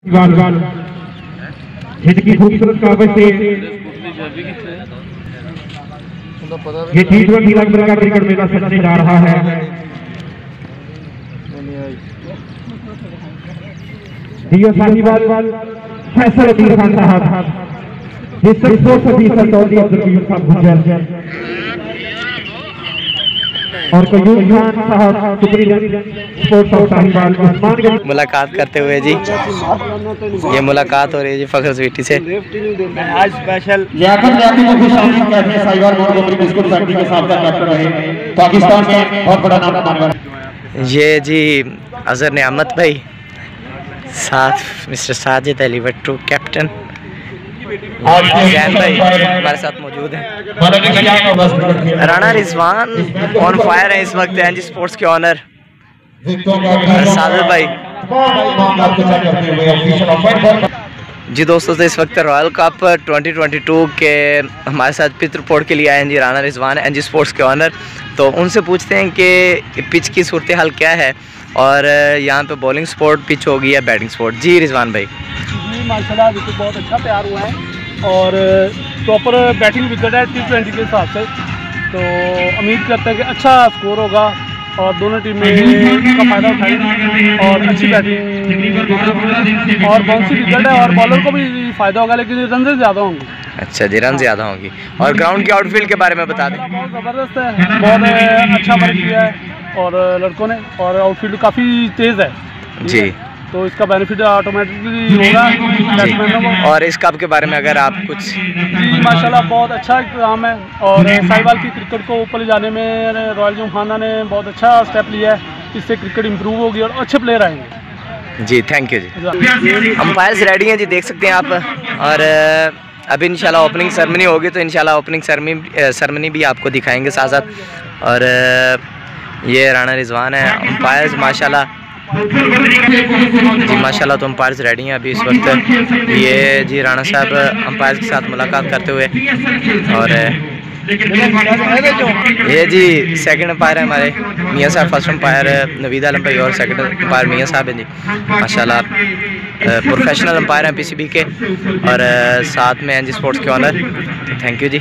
जिनकी खूबसूरत कागज से ये T20 रंग का क्रिकेट मेला सजने जा रहा है। दियो साहिबाल फैसल अली खान साहब जिस 100% सऊदी अब्दुल साहब गुजर और कयूम खान साहब स्पोर्ट्स ऑफ साहिबाल उस्मान मुलाकात करते हुए जी, ये मुलाकात हो रही है जी फखर स्वीटी से। आज स्पेशल पाकिस्तान में बहुत बड़ा नाम कमाने ये जी अजहर नियामत भाई, साथ मिस्टर साजिद अली भट्टू कैप्टन, जैन भाई हमारे साथ मौजूद हैं। राणा रिजवान ऑन फायर है इस वक्त एनजी स्पोर्ट्स के ऑनर साजिद भाई जी। दोस्तों तो इस वक्त रॉयल कप 2022 के हमारे साथ पिच रिपोर्ट के लिए आए हैं जी राणा रिजवान एनजी स्पोर्ट्स के ऑनर। तो उनसे पूछते हैं कि पिच की सूरत हाल क्या है और यहाँ पे बॉलिंग स्पोर्ट पिच होगी या बैटिंग स्पोर्ट। जी रिजवान भाई जी माशाल्लाह विकेट बहुत अच्छा तैयार हुआ है और प्रॉपर बैटिंग विकेट है T20 के हिसाब से, तो उम्मीद करते हैं कि अच्छा स्कोर होगा और दोनों टीमें का फ़ायदा उठाएंगी और अच्छी बैटिंग और बाउंसी विकेट है और बॉलर को भी फ़ायदा होगा, लेकिन रन ज़्यादा होंगे। अच्छा जी, रन ज़्यादा होंगी। और ग्राउंड के आउटफील्ड के बारे में बता दें। बहुत ज़बरदस्त है, बहुत अच्छा वर्क किया है और लड़कों ने, और आउटफील्ड काफ़ी तेज़ है जी, तो इसका बेनिफिट ऑटोमेटिकली होगा बैट्समैनों को। और इस कप के बारे में अगर आप कुछ। जी माशाल्लाह बहुत अच्छा काम है और साहिवाल की क्रिकेट को ऊपर ले जाने में रॉयल जुम्हाना ने बहुत अच्छा स्टेप लिया है, इससे क्रिकेट इंप्रूव होगी और अच्छे प्लेयर आएंगे जी। थैंक यू जी। अंपायर्स रेडी हैं जी, देख सकते हैं आप। और अभी इंशाल्लाह ओपनिंग सेरेमनी होगी तो इंशाल्लाह ओपनिंग सेरेमनी भी आपको दिखाएंगे साथ साथ। और ये राणा रिजवान है अंपायर्स माशाल्लाह जी, माशाल्लाह। तो अंपायर्स रेडी हैं अभी इस वक्त। ये जी राणा साहब अंपायर्स के साथ मुलाकात करते हुए। और ये जी सेकंड अंपायर है हमारे मियाँ साहब, फर्स्ट अंपायर नवीद आलम भाई और सेकंड अंपायर मियाँ साहब हैं जी माशाल्लाह। प्रोफेशनल अंपायर हैं PCB के और साथ में एनजी स्पोर्ट्स के ऑनर। तो थैंक यू जी।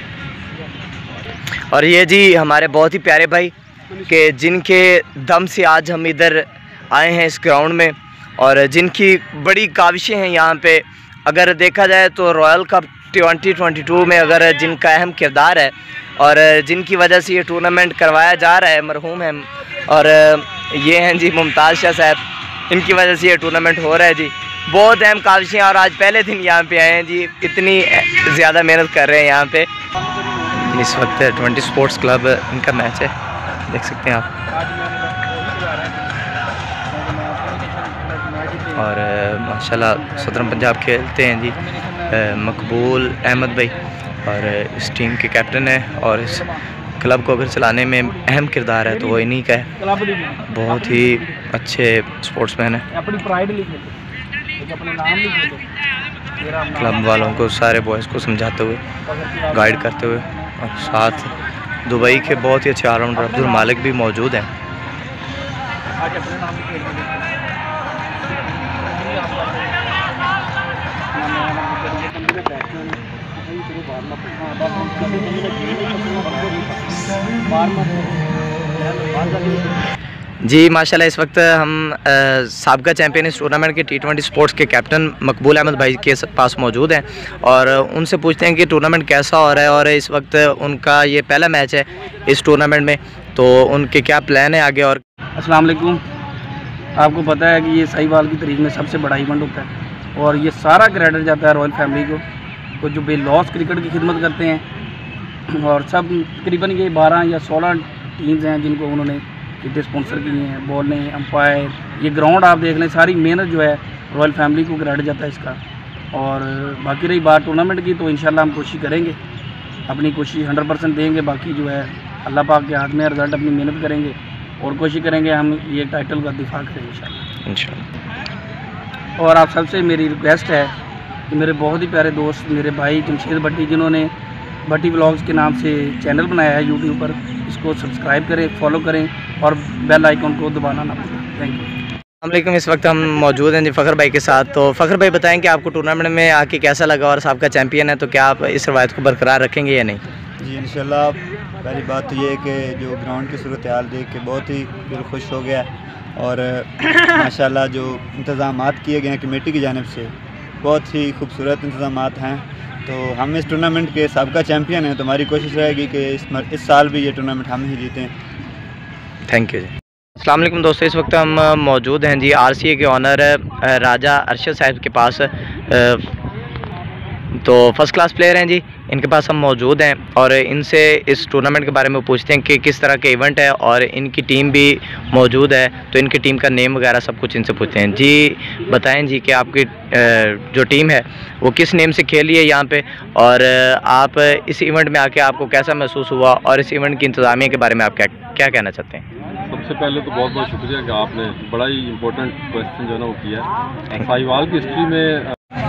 और ये जी हमारे बहुत ही प्यारे भाई के जिनके दम से आज हम इधर आए हैं इस ग्राउंड में और जिनकी बड़ी काविशें हैं यहाँ पे। अगर देखा जाए तो रॉयल कप 2022 में अगर जिनका अहम किरदार है और जिनकी वजह से ये टूर्नामेंट करवाया जा रहा है मरहूम हैं, और ये हैं जी मुमताज़ शाह साहब, इनकी वजह से ये टूर्नामेंट हो रहा है जी। बहुत अहम काविशें और आज पहले दिन यहाँ पे आए हैं जी, इतनी ज़्यादा मेहनत कर रहे हैं यहाँ पे। इस वक्त 20 स्पोर्ट्स क्लब इनका मैच है, देख सकते हैं आप। और माशाल्लाह सदरन पंजाब खेलते हैं जी मकबूल अहमद भाई और इस टीम के कैप्टन है और इस क्लब को अगर चलाने में अहम किरदार है तो वो इन्हीं का है। बहुत ही अच्छे स्पोर्ट्समैन है। क्लब वालों को सारे बॉयज़ को समझाते हुए गाइड करते हुए, और साथ दुबई के बहुत ही अच्छे ऑलराउंडर अब्दुल मालिक भी मौजूद हैं। जी माशाल्लाह इस वक्त हम साबका चैम्पियन इस टूर्नामेंट के T20 स्पोर्ट्स के कैप्टन मकबूल अहमद भाई के पास मौजूद हैं और उनसे पूछते हैं कि टूर्नामेंट कैसा हो रहा है और इस वक्त उनका ये पहला मैच है इस टूर्नामेंट में, तो उनके क्या प्लान है आगे। और अस्सलाम वालेकुम। आपको पता है कि ये साहिवाल की तारीख में सबसे बड़ा इवेंट होता है और ये सारा क्रेडिट जाता है रॉयल फैमिली को जो बेलॉस क्रिकेट की खिदमत करते हैं। और सब तकरीबन ये 12 या 16 टीम्स हैं जिनको उन्होंने कितने स्पॉन्सर किए हैं, बॉलिंग, अंपायर, ये ग्राउंड आप देख लें, सारी मेहनत जो है रॉयल फैमिली को क्रेडिट जाता है इसका। और बाकी रही बात टूर्नामेंट की तो इंशाल्लाह हम कोशिश करेंगे, अपनी कोशिश 100% देंगे। बाकी जो है अल्लाह पाक के हाथ में रिज़ल्ट, अपनी मेहनत करेंगे और कोशिश करेंगे हम ये टाइटल का दिफा करें इंशाल्लाह। और आप सबसे मेरी रिक्वेस्ट है कि मेरे बहुत ही प्यारे दोस्त, मेरे भाई जमशेद भट्टी, जिन्होंने भट्टी व्लॉग्स के नाम से चैनल बनाया है यूट्यूब पर, इसको सब्सक्राइब करें, फॉलो करें और बेल आइकन को दबाना ना भूलें। Thank you. वालेकुम। इस वक्त हम मौजूद हैं जी फ़खर भाई के साथ। तो फ़खर भाई बताएं कि आपको टूर्नामेंट में आके कैसा लगा, और आपका चैंपियन है तो क्या आप इस रवायत को बरकरार रखेंगे या नहीं? जी इंशाल्लाह। पहली बात तो ये है कि जो ग्राउंड की सूरत हाल देख के बहुत ही दिल खुश हो गया, और माशाल्लाह जो इंतज़ामात किए गए हैं कमेटी की जानिब से बहुत ही खूबसूरत इंतज़ामात हैं। तो हम इस टूर्नामेंट के साबका चैम्पियन हैं, तो हमारी कोशिश रहेगी कि इस साल भी ये टूर्नामेंट हम ही जीतें। थैंक यू जी। अस्सलाम वालेकुम दोस्तों, इस वक्त हम मौजूद हैं जी RCA के ऑनर राजा अरशद साहब के पास। तो फर्स्ट क्लास प्लेयर हैं जी, इनके पास हम मौजूद हैं और इनसे इस टूर्नामेंट के बारे में पूछते हैं कि किस तरह के इवेंट है, और इनकी टीम भी मौजूद है तो इनकी टीम का नेम वगैरह सब कुछ इनसे पूछते हैं। जी बताएं जी कि आपकी जो टीम है वो किस नेम से खेली है यहाँ पे, और आप इस इवेंट में आके आपको कैसा महसूस हुआ, और इस इवेंट की इंतज़ामिया के बारे में आप क्या कहना चाहते हैं? सबसे पहले तो बहुत बहुत शुक्रिया कि आपने बड़ा ही इम्पोर्टेंट क्वेश्चन जो है ना वो किया है। साहिवाल की हिस्ट्री में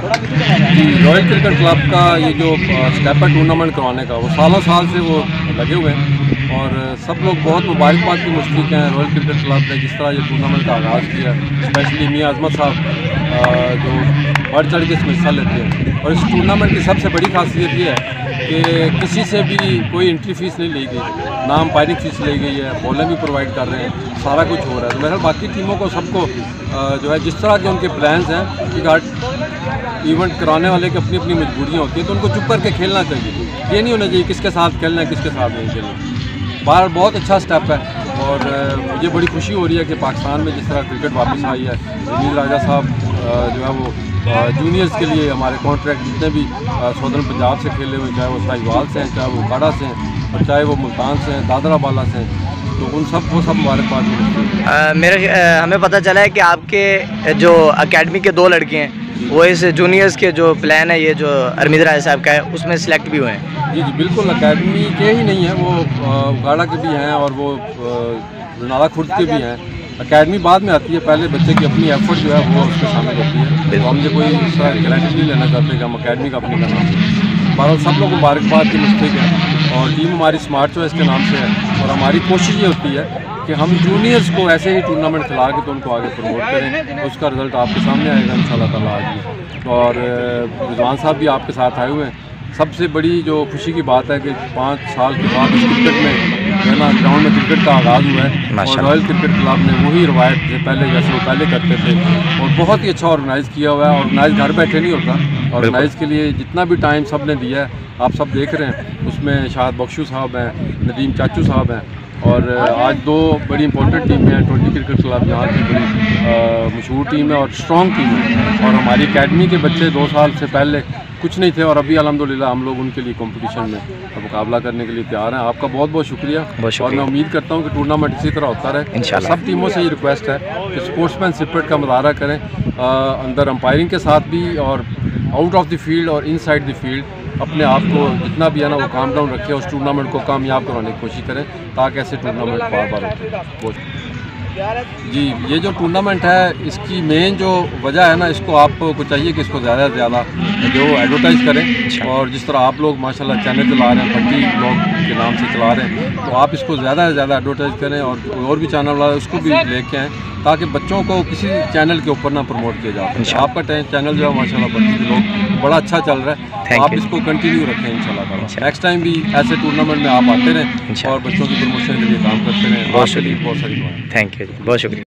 रॉयल क्रिकेट क्लब का ये जो स्टेप है टूर्नामेंट करवाने का, वो सालों साल से वो लगे हुए हैं, और सब लोग बहुत मुबारकबाद की मुस्तहिक हैं रॉयल क्रिकेट क्लब ने जिस तरह ये टूर्नामेंट का आगाज़ किया। स्पेशली मियां अजमत साहब जो बढ़ चढ़ के इसमें हिस्सा लेते हैं। और इस टूर्नामेंट की सबसे बड़ी खासियत ये है कि किसी से भी कोई एंट्री फ़ीस नहीं ली गई, ना अंपायरिंग फ़ीस ली गई है, बॉलर भी प्रोवाइड कर रहे हैं, सारा कुछ हो रहा है। तो मेरा बाकी टीमों को सबको जो है जिस तरह के उनके प्लान्स हैं, क्योंकि इवेंट कराने वाले की अपनी अपनी मजबूरियाँ होती हैं, तो उनको चुप करके खेलना चाहिए। ये नहीं होना चाहिए किसके साथ खेलना है किसके साथ नहीं खेलना। बाहर बहुत अच्छा स्टेप है, और मुझे बड़ी खुशी हो रही है कि पाकिस्तान में जिस तरह क्रिकेट वापस आई है। रमीज़ राजा साहब जो है वो जूनियर्स के लिए हमारे कॉन्ट्रैक्ट जितने भी सौदर्न पंजाब से खेले हुए, चाहे वो साहिवाल से हैं, चाहे वो काड़ा से हैं, और चाहे वो मुल्तान से हैं, दादरा बाला से हैं, तो उन सब को सब मुबारकबाद मिलती है। हमें पता चला है कि आपके जो एकेडमी के 2 लड़के हैं वो इस जूनियर्स के जो प्लान है, ये जो रमीज़ राजा साहब का है, उसमें सिलेक्ट भी हुए हैं। जी जी बिल्कुल, एकेडमी के ही नहीं है, वो गाड़ा के भी हैं और वो नाला खुर्द के भी हैं। एकेडमी बाद में आती है, पहले बच्चे की अपनी एफर्ट जो है वो उसमें शामिल होती है। तो हमने कोई गारंटी नहीं लेना चाहते कि हम एकेडमी का अपनी करना चाहिए। बहरहाल सब लोग मुबारकबाद की मुस्तहिक है, और टीम हमारी स्मार्ट चॉइस के नाम से है, और हमारी कोशिश ये होती है कि हम जूनियर्स को ऐसे ही टूर्नामेंट खिला के तो उनको आगे प्रमोट करें। उसका रिज़ल्ट आपके सामने आएगा इंशाल्लाह ताला आज। और रिजवान साहब भी आपके साथ आए हुए हैं। सबसे बड़ी जो खुशी की बात है कि 5 साल के बाद इस क्रिकेट में है ना ग्राउंड में क्रिकेट का आगाज़ हुआ है, और रॉयल क्रिकेट क्लब ने वही रवायत से पहले जैसे वो पहले करते थे, और बहुत ही अच्छा ऑर्गेनाइज़ किया हुआ है। ऑर्गेनाइज घर बैठे नहीं होता, ऑर्गेनाइज के लिए जितना भी टाइम सब ने दिया है आप सब देख रहे हैं। उसमें शाहद बख्शू साहब हैं, नदीम चाचू साहब हैं, और आज 2 बड़ी इंपॉर्टेंट टीमें हैं। 20 क्रिकेट क्लब यहाँ की बड़ी मशहूर टीम है और स्ट्रॉन्ग टीम है, और हमारी एकेडमी के बच्चे 2 साल से पहले कुछ नहीं थे, और अभी अल्हम्दुलिल्लाह हम लोग उनके लिए कंपटीशन में मुकाबला करने के लिए तैयार हैं। आपका बहुत बहुत शुक्रिया, और मैं उम्मीद करता हूँ कि टूर्नामेंट इसी तरह होता रहे। इंशाल्लाह सब टीमों से ये रिक्वेस्ट है कि स्पोर्ट्समैन स्पिरिट का मुजाहरा करें, अंदर अंपायरिंग के साथ भी, और आउट ऑफ द फील्ड और इनसाइड द फील्ड अपने आप को जितना भी है ना वो काम डाउन रखें, उस टूर्नामेंट को कामयाब कराने की कोशिश करें, ताकि ऐसे टूर्नामेंट बार बार होते। जी ये जो टूर्नामेंट है इसकी मेन जो वजह है ना, इसको आपको चाहिए कि इसको ज़्यादा से ज़्यादा जो एडवर्टाइज़ करें, और जिस तरह आप लोग माशाल्लाह चैनल चला रहे हैं, भट्टी ब्लॉग के नाम से चला रहे हैं, तो आप इसको ज़्यादा से ज़्यादा एडवर्टाइज़ करें, और भी चैनल वाला उसको भी लेके आएँ, ताकि बच्चों को किसी चैनल के ऊपर ना प्रमोट किया जाए। आपका चैनल जो है माशाल्लाह भट्टी ब्लॉग बड़ा अच्छा चल रहा है, आप इसको कंटिन्यू रखें इंशाल्लाह। नेक्स्ट टाइम भी ऐसे टूर्नामेंट में आप आते रहें और बच्चों की प्रमोशन के लिए काम करते रहें। बहुत सारी थैंक यू जी, बहुत शुक्रिया।